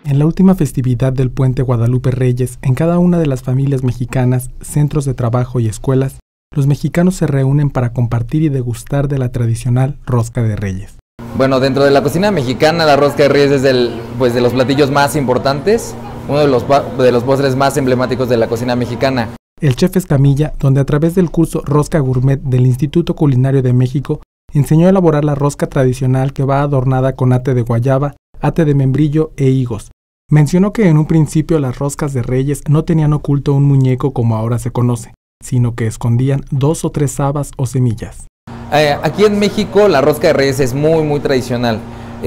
En la última festividad del Puente Guadalupe Reyes, en cada una de las familias mexicanas, centros de trabajo y escuelas, los mexicanos se reúnen para compartir y degustar de la tradicional rosca de Reyes. Bueno, dentro de la cocina mexicana, la rosca de Reyes es de los platillos más importantes, uno de los postres más emblemáticos de la cocina mexicana. El chef Escamilla, donde a través del curso Rosca Gourmet del Instituto Culinario de México, enseñó a elaborar la rosca tradicional que va adornada con ate de guayaba, ate de membrillo e higos. Mencionó que en un principio las roscas de Reyes no tenían oculto un muñeco como ahora se conoce, sino que escondían 2 o 3 habas o semillas. Aquí en México la rosca de Reyes es muy tradicional,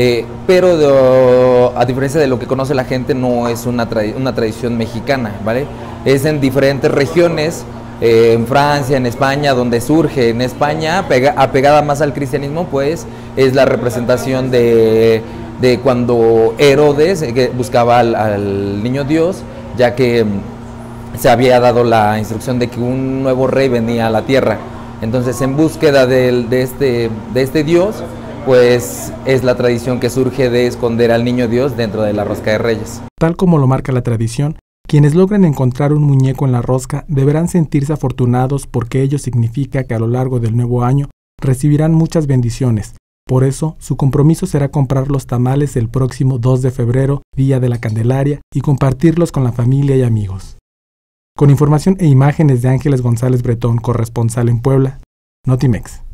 pero a diferencia de lo que conoce la gente, no es una tradición mexicana, ¿vale? Es en diferentes regiones, en Francia, en España, donde surge. En España, apegada más al cristianismo, pues es la representación de cuando Herodes buscaba al niño Dios, ya que se había dado la instrucción de que un nuevo rey venía a la tierra. Entonces, en búsqueda de este Dios, pues es la tradición que surge de esconder al niño Dios dentro de la rosca de Reyes. Tal como lo marca la tradición, quienes logren encontrar un muñeco en la rosca deberán sentirse afortunados porque ello significa que a lo largo del nuevo año recibirán muchas bendiciones. Por eso, su compromiso será comprar los tamales el próximo 2 de febrero, Día de la Candelaria, y compartirlos con la familia y amigos. Con información e imágenes de Ángeles González Bretón, corresponsal en Puebla, Notimex.